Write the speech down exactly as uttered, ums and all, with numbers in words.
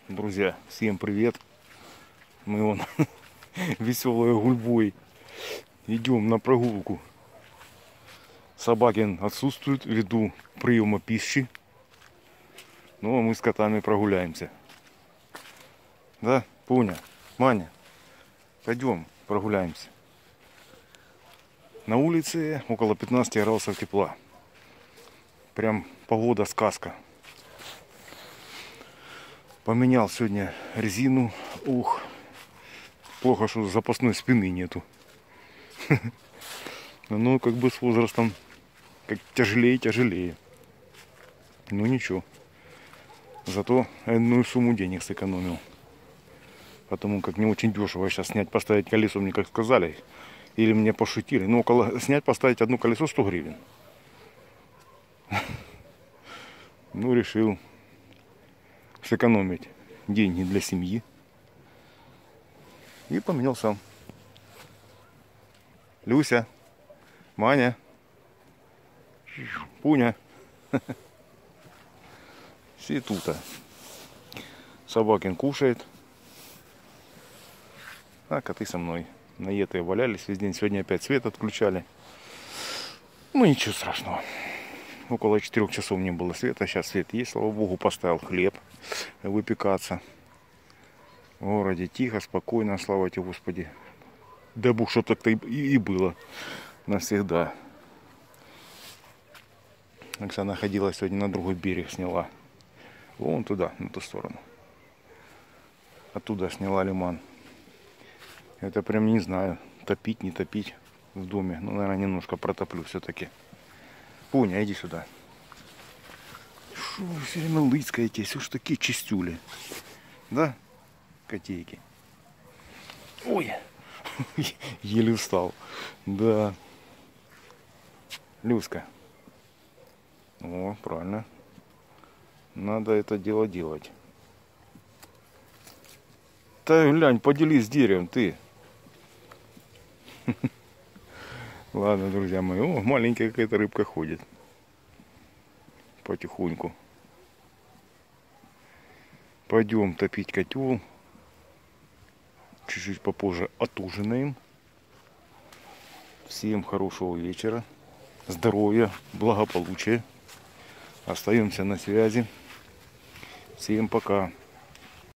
Друзья, всем привет! Мы вон веселой гульбой идем на прогулку. Собакин отсутствует ввиду приема пищи. Ну а мы с котами прогуляемся. Да, Пуня, Маня, пойдем прогуляемся. На улице около пятнадцати градусов тепла. Прям погода сказка. Поменял сегодня резину. Ух, плохо, что запасной спины нету. Ну, как бы с возрастом как тяжелее, тяжелее. Ну ничего. Зато одну сумму денег сэкономил. Потому как не очень дешево сейчас снять, поставить колесо, мне как сказали. Или мне пошутили. Ну, около снять, поставить одно колесо сто гривен. Ну, решил сэкономить деньги для семьи. И поменял сам. Люся, Маня, Пуня. Все тут. Собакин кушает. А коты со мной. Наетые валялись весь день. Сегодня опять свет отключали. Ну ничего страшного. Около четырех часов не было света. Сейчас свет есть. Слава богу, поставил хлеб выпекаться. В городе тихо, спокойно, слава тебе, Господи. Да Бог, чтоб так-то и было навсегда. Оксана ходила сегодня на другой берег, сняла. Вон туда, на ту сторону. Оттуда сняла лиман. Это прям не знаю, топить, не топить в доме. Ну, наверное, немножко протоплю все-таки. Пуня, иди сюда. Шо вы все время лыскаетесь? Уж такие чистюли. Да, котейки? Ой, еле встал. Да. Люська. О, правильно. Надо это дело делать. Да глянь, поделись с деревом, ты. Ладно, друзья мои. О, маленькая какая-то рыбка ходит. Потихоньку. Пойдем топить котел. Чуть-чуть попозже отужинаем. Всем хорошего вечера. Здоровья, благополучия. Остаемся на связи. Всем пока.